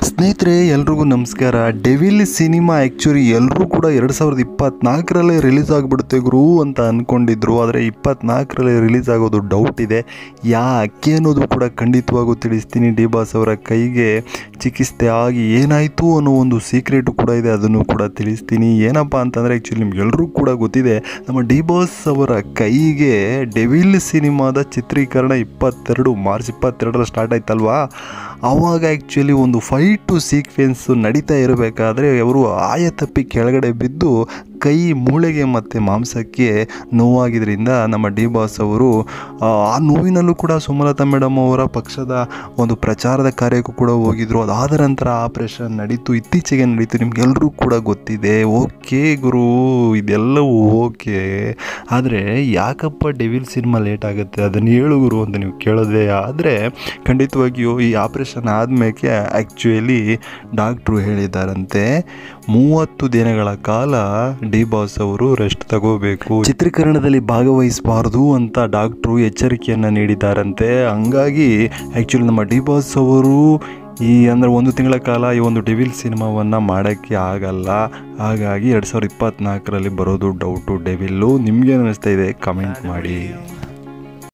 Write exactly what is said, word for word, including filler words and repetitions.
ಸ್ನೇಹಿತರೆ ಎಲ್ರಿಗೂ ನಮಸ್ಕಾರ. ಡೆವಿಲ್ ಸಿನಿಮಾ ಆ್ಯಕ್ಚುಲಿ ಎಲ್ಲರೂ ಕೂಡ ಎರಡು ಸಾವಿರದ ಇಪ್ಪತ್ತ್ನಾಲ್ಕರಲ್ಲೇ ರಿಲೀಸ್ ಆಗಿಬಿಡುತ್ತೆ ಗುರು ಅಂತ ಅಂದ್ಕೊಂಡಿದ್ರು. ಆದರೆ ಇಪ್ಪತ್ತ್ನಾಲ್ಕರಲ್ಲಿ ರಿಲೀಸ್ ಆಗೋದು ಡೌಟ್ ಇದೆ. ಯಾಕೆ ಅನ್ನೋದು ಕೂಡ ಖಂಡಿತವಾಗೂ ತಿಳಿಸ್ತೀನಿ. ಡಿ ಬಾಸ್ ಅವರ ಕೈಗೆ ಚಿಕಿತ್ಸೆ ಆಗಿ ಏನಾಯಿತು ಅನ್ನೋ ಒಂದು ಸೀಕ್ರೆಟು ಕೂಡ ಇದೆ, ಅದನ್ನು ಕೂಡ ತಿಳಿಸ್ತೀನಿ. ಏನಪ್ಪ ಅಂತಂದರೆ ಆ್ಯಕ್ಚುಲಿ ನಿಮ್ಗೆಲ್ಲರೂ ಕೂಡ ಗೊತ್ತಿದೆ, ನಮ್ಮ ಡಿ ಬಾಸ್ ಅವರ ಕೈಗೆ ಡೆವಿಲ್ ಸಿನಿಮಾದ ಚಿತ್ರೀಕರಣ ಇಪ್ಪತ್ತೆರಡು ಮಾರ್ಚ್ ಇಪ್ಪತ್ತೆರಡರ ಸ್ಟಾರ್ಟ್ ಆಯ್ತಲ್ವಾ. ಆವಾಗ ಆ್ಯಕ್ಚುಲಿ ಒಂದು ಫೈಟು ಸೀಕ್ವೆನ್ಸು ನಡೀತಾ ಇರಬೇಕಾದ್ರೆ ಅವರು ಆಯ ತಪ್ಪಿ ಕೆಳಗಡೆ ಬಿದ್ದು ಕೈ ಮೂಳೆಗೆ ಮತ್ತು ಮಾಂಸಕ್ಕೆ ನೋವಾಗಿದ್ದರಿಂದ ನಮ್ಮ ಡಿ ಬಾಸ್ ಅವರು ಆ ನೋವಿನಲ್ಲೂ ಕೂಡ ಸುಮಲತಾ ಮೇಡಮ್ ಅವರ ಪಕ್ಷದ ಒಂದು ಪ್ರಚಾರದ ಕಾರ್ಯಕ್ಕೂ ಕೂಡ ಹೋಗಿದ್ರು. ಅದಾದ ನಂತರ ಆಪ್ರೇಷನ್ ನಡೀತು, ಇತ್ತೀಚೆಗೆ ನಡೀತು, ನಿಮಗೆಲ್ಲರೂ ಕೂಡ ಗೊತ್ತಿದೆ. ಓಕೆ ಗುರು, ಇದೆಲ್ಲವೂ ಓಕೆ, ಆದರೆ ಯಾಕಪ್ಪ ಡೆವಿಲ್ ಸಿನಿಮಾ ಲೇಟ್ ಆಗುತ್ತೆ ಅದನ್ನು ಹೇಳು ಗುರು ಅಂತ ನೀವು ಕೇಳೋದೇ ಆದರೆ ಖಂಡಿತವಾಗಿಯೂ ಈ ಆಪ್ರೇಷನ್ ಆದಮೇಲೆ ಆ್ಯಕ್ಚುಲಿ ಡಾಕ್ಟ್ರು ಹೇಳಿದ್ದಾರಂತೆ ಮೂವತ್ತು ದಿನಗಳ ಕಾಲ ಡಿ ಬಾಸ್ ಅವರು ರೆಸ್ಟ್ ತಗೋಬೇಕು, ಚಿತ್ರೀಕರಣದಲ್ಲಿ ಭಾಗವಹಿಸಬಾರ್ದು ಅಂತ ಡಾಕ್ಟ್ರು ಎಚ್ಚರಿಕೆಯನ್ನು ನೀಡಿದ್ದಾರಂತೆ. ಹಂಗಾಗಿ ಆ್ಯಕ್ಚುಲಿ ನಮ್ಮ ಡಿ ಬಾಸ್ ಅವರು ಈ ಅಂದರೆ ಒಂದು ತಿಂಗಳ ಕಾಲ ಈ ಒಂದು ಡೆವಿಲ್ ಸಿನಿಮಾವನ್ನು ಮಾಡೋಕ್ಕೆ ಆಗಲ್ಲ. ಹಾಗಾಗಿ ಎರಡು ಸಾವಿರದ ಇಪ್ಪತ್ತ್ನಾಲ್ಕರಲ್ಲಿ ಬರೋದು ಡೌಟು ಡೆವಿಲ್ಲು. ನಿಮಗೇನು ಅನ್ನಿಸ್ತಾ ಇದೆ ಕಮೆಂಟ್ ಮಾಡಿ.